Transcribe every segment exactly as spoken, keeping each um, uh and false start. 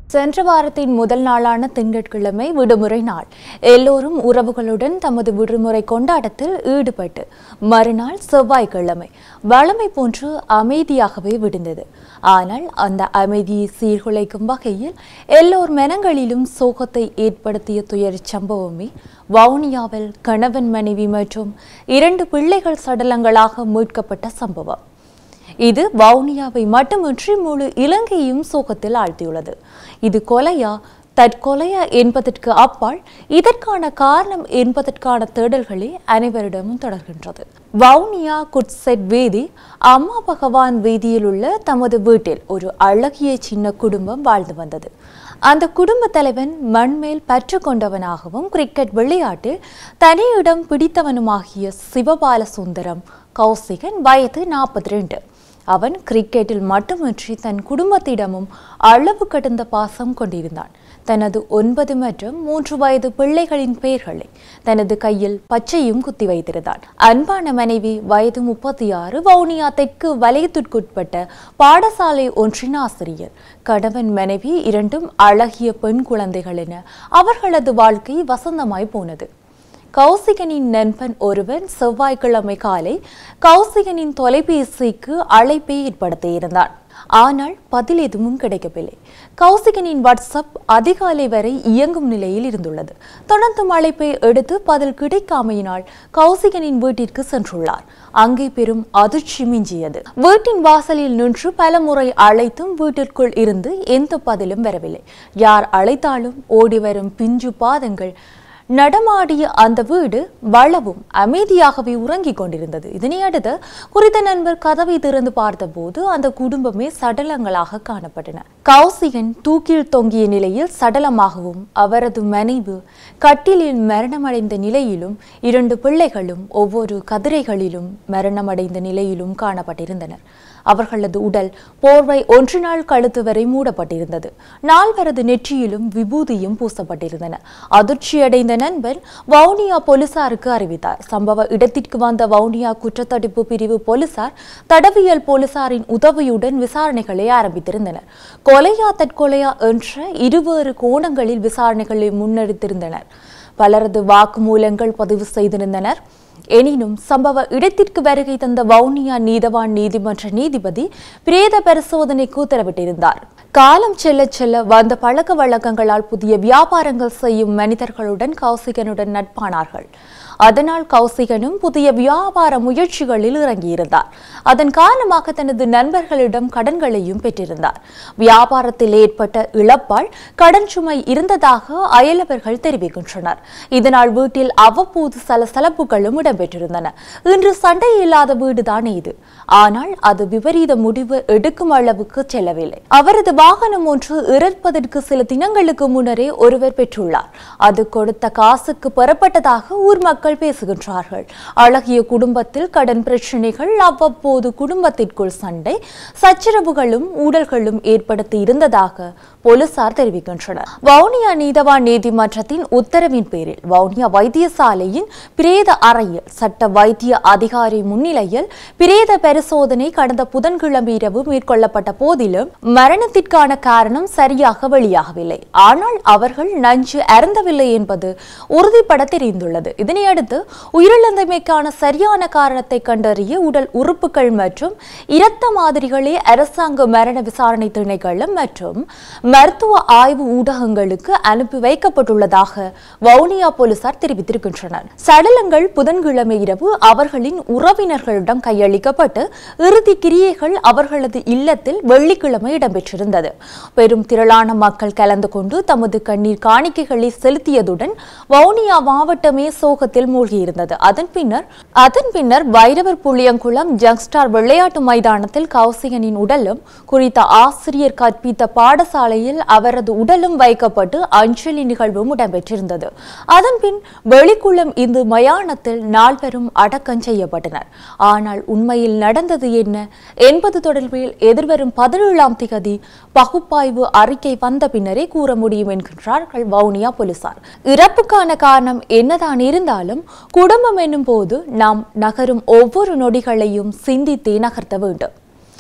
சென்ற வாரத்தின் முதல் நாளான திங்கட்கிழமை விடுமுறை நாள். எல்லோரும் உறவுகளுடன் தமது விடுமுறை கொண்டாட்டத்தில் ஈடுபட்டு மறுநாள் செவ்வாய்க்கிழமை வழமை போன்று அமைதியாகவே விடுந்தது. ஆனால் அந்த அமைதியை சீர்குலைக்கும் வகையில் எல்லோர் மனங்களிலும் சோகத்தை ஏற்படுத்திய துயர் சம்பவமே வவுனியாவில் கணவன் மனைவி மற்றும் இரண்டு பிள்ளைகள் சடலங்களாக மீட்கப்பட்ட சம்பவம். இது வவுனியாவை மட்டுமின்றி முழு இலங்கையும் சோகத்தில் ஆழ்த்தியுள்ளது. இது கொலையா தற்கொலையா என்பதற்கு அப்பால் இதற்கான காரணம் என்பதற்கான தேடல்களே அனைவரிடமும் தொடர்கின்றது. வவுனியா குட்செட் வீதி அம்மா பகவான் வீதியில் உள்ள தமது வீட்டில் ஒரு அழகிய சின்ன குடும்பம் வாழ்ந்து வந்தது. அந்த குடும்ப தலைவன் மண்மேல் பற்று கொண்டவனாகவும் கிரிக்கெட் விளையாட்டில் தனியிடம் பிடித்தவனுமாகிய சிவபால சுந்தரம் கௌசிகன் வயது நாற்பத்தி ரெண்டு. அவன் கிரிக்கெட்டில் மட்டுமின்றி தன் குடும்பத்திடமும் அளவு கடந்த பாசம் கொண்டிருந்தான். தனது ஒன்பது மற்றும் மூன்று வயது பிள்ளைகளின் பெயர்களை தனது கையில் பச்சையும் குத்தி வைத்திருந்தான். அன்பான மனைவி வயது முப்பத்தி ஆறு வவுனியா தெற்கு வலயத்திற்குட்பட்ட பாடசாலை ஒன்றின் ஆசிரியர். கணவன் மனைவி இரண்டும் அழகிய பெண் குழந்தைகள் என அவர்களது வாழ்க்கை வசந்தமாய் போனது. கௌசிகனின் நண்பன் ஒருவன் செவ்வாய்க்கிழமை காலை கௌசிகனின் தொலைபேசிக்கு அழைப்பை ஏற்படுத்தியிருந்தான். ஆனால் பதில் எதுவும் கிடைக்கவில்லை. கௌசிகனின் வாட்ஸ்அப் அதிகாலை வரை இயங்கும் நிலையில் இருந்துள்ளது. தொடர்ந்து அழைப்பை எடுத்து பதில் கிடைக்காமையினால் கௌசிகனின் வீட்டிற்கு சென்றுள்ளார். அங்கே பெரும் அதிர்ச்சி மிஞ்சியது. வீட்டின் வாசலில் நின்று பலமுறை அழைத்தும் வீட்டிற்குள் இருந்து எந்த பதிலும் வரவில்லை. யார் அழைத்தாலும் ஓடி வரும் பிஞ்சு பாதங்கள் நடமாடிய அந்த வீடு வளவும் அமைதியாகவே உறங்கிக் கொண்டிருந்தது. இதனையடுத்து குறித்த நண்பர் கதவை திறந்து பார்த்தபோது அந்த குடும்பமே சடலங்களாக காணப்பட்டன. கௌசிகன் தூக்கில் தொங்கிய நிலையில் சடலமாகவும் அவரது மனைவி கட்டிலில் மரணமடைந்த நிலையிலும் இரண்டு பிள்ளைகளும் ஒவ்வொரு கதிரைகளிலும் மரணமடைந்த நிலையிலும் காணப்பட்டிருந்தனர். அவர்களது உடல் போர்வை ஒன்று நாள் கழுத்து வரை மூடப்பட்டிருந்தது. நால்வரது நெற்றியிலும் விபூதியும் பூசப்பட்டிருந்தன. அதிர்ச்சியடைந்த நண்பன் வவுனியா போலீசாருக்கு அறிவித்தார். சம்பவ இடத்திற்கு வந்த வவுனியா குற்றத்தடுப்பு பிரிவு போலீசார் தடவியல் போலீசாரின் உதவியுடன் விசாரணைகளை ஆரம்பித்திருந்தனர். கொலையா தற்கொலையா என்ற இருவேறு கோணங்களில் விசாரணைகளை முன்னெடுத்திருந்தனர். பலரது வாக்குமூலங்கள் பதிவு செய்திருந்தனர். எனினும் சம்பவ இடத்திற்கு வருகை தந்த வவுனியா நீதவான் நீதிமன்ற நீதிபதி பிரேத பரிசோதனைக்கு உத்தரவிட்டிருந்தார். காலம் செல்ல செல்ல வந்த பழக்க வழக்கங்களால் புதிய வியாபாரங்கள் செய்யும் மனிதர்களுடன் கௌசிகனுடன் நட்பானார்கள். அதனால் கௌசிகனும் புதிய வியாபார முயற்சிகளில் இறங்கியிருந்தார். அதன் காரணமாக தனது நண்பர்களிடம் கடன்களையும் பெற்றிருந்தார். வியாபாரத்தில் ஏற்பட்ட இழப்பால் கடன் சுமை இருந்ததாக அயலவர்கள் தெரிவிக்கின்றனர். இதனால் வீட்டில் அவ்வப்போது சலசலப்புகளும் இடம்பெற்றிருந்தன. இன்று சண்டை இல்லாத வீடுதான் இது. ஆனால் அது விபரீத முடிவு எடுக்கும் அளவுக்கு செல்லவில்லை. அவரது வாகனம் ஒன்று இறப்பதற்கு சில தினங்களுக்கு முன்னரே ஒருவர் பெற்றுள்ளார். அது கொடுத்த காசுக்கு பெறப்பட்டதாக ஊர் மக்கள் பேசுகின்றார்கள். அழகிய குடும்பத்தில் கடன் பிரச்சனைகள், அவ்வப்போது குடும்பத்திற்குள் சண்டை சச்சரவுகளும் ஊழல்களும் ஏற்படுத்தி இருந்ததாக போலீசார் தெரிவிக்கின்றனர். வவுனியா நீதவான் நீதிமன்றத்தின் உத்தரவின் பேரில் வவுனியா வைத்தியசாலையின் பிரேத அறையில் சட்ட வைத்திய அதிகாரி முன்னிலையில் பிரேத பரிசோதனை கடந்த புதன்கிழமை இரவு மேற்கொள்ளப்பட்ட போதிலும் மரணத்திற்கான காரணம் சரியாக வெளியாகவில்லை. ஆனால் அவர்கள் நஞ்சு அருந்தவில்லை என்பது உறுதிப்பட தெரிந்துள்ளது. இதனையடுத்து உயிரிழந்தமைக்கான சரியான காரணத்தை கண்டறிய உடல் உறுப்புகள் மற்றும் இரத்த மாதிரிகளே அரசாங்க மரண விசாரணை திணைக்களம் மற்றும் மருத்துவ ஆய்வு ஊடகங்களுக்கு அனுப்பி வைக்கப்பட்டுள்ளதாக வவுனியா போலீசார் தெரிவித்திருக்கின்றனர். சடலங்கள் புதன்கிழமை இரவு அவர்களின் உறவினர்களிடம் கையளிக்கப்பட்டு இறுதி கிரியைகள் அவர்களது இல்லத்தில் வெள்ளிக்கிழமை இடம்பெற்றிருந்தது. பெரும் திரளான மக்கள் கலந்து கொண்டு தமது கண்ணீர் காணிக்கைகளை செலுத்தியதுடன் வவுனியா மாவட்டமே சோகத்தில் மூழ்கியிருந்தது. அதன் பின்னர் அதன் பின்னர் வைரவர் புளியங்குளம் ஜங்ஸ்டார் விளையாட்டு மைதானத்தில் கௌசிகனின் உடலும் குறித்த ஆசிரியர் கற்பித்த பாடசாலையில் அவரது உடலும் வைக்கப்பட்டு அஞ்சலி நிகழ்வும் இடம்பெற்றிருந்தது. அதன் பின் வெளிக்குளம் இந்து மயானத்தில் நால்வரும் அடக்கம் செய்யப்பட்டனர். ஆனால் உண்மையில் நடந்தது என்ன என்பது தொடர்பில் எதிர்வரும் பதினேழாம் திகதி பகுப்பாய்வு அறிக்கை வந்த பின்னரே கூற முடியும் என்கின்றார்கள் வவுனியா போலீசார். இறப்புக்கான காரணம் என்னதான் இருந்தாலும் குடும்பம் என்னும் போது நாம் நகரும் ஒவ்வொரு நொடிகளையும் சிந்தித்தே நகர்த்த வேண்டும்.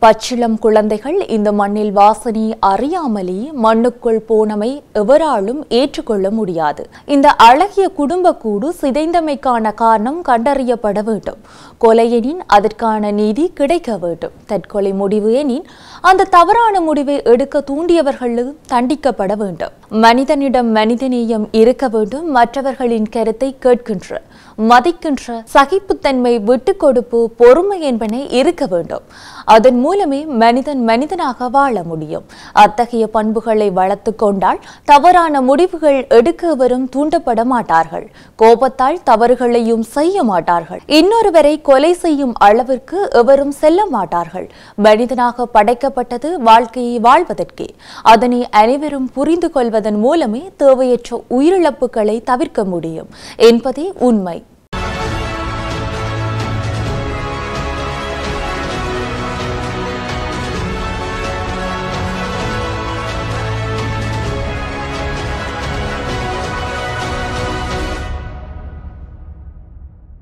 பச்சிளம் குழந்தைகள் இந்த மண்ணில் வாசனை அறியாமலே மண்ணுக்குள் போனமை எவராலும் ஏற்றுக்கொள்ள முடியாது. இந்த அழகிய குடும்ப கூடு சிதைந்தமைக்கான காரணம் கண்டறியப்பட வேண்டும். கொலையெனின் அதற்கான நீதி கிடைக்க வேண்டும். தற்கொலை முடிவு எனின் அந்த தவறான முடிவை எடுக்க தூண்டியவர்களும் தண்டிக்கப்பட வேண்டும். மனிதனிடம் மனிதநேயம் இருக்க வேண்டும். மற்றவர்களின் கருத்தை கேட்கின்ற, மதிக்கின்ற சகிப்புத்தன்மை, விட்டுக் கொடுப்பு, பொறுமை என்பன இருக்க வேண்டும். அதன் மூலமே மனிதன் மனிதனாக வாழ முடியும். அத்தகைய பண்புகளை வளர்த்து கொண்டால் தவறான முடிவுகள் எடுக்க எவரும் தூண்டப்பட மாட்டார்கள். கோபத்தால் தவறுகளையும் செய்ய மாட்டார்கள். இன்னொருவரை கொலை செய்யும் அளவிற்கு எவரும் செல்ல மாட்டார்கள். மனிதனாக படைக்கப்பட்டது வாழ்க்கையை வாழ்வதற்கே. அதனை அனைவரும் புரிந்து கொள்வதன் மூலமே தேவையற்ற உயிரிழப்புகளை தவிர்க்க முடியும் என்பதே உண்மை.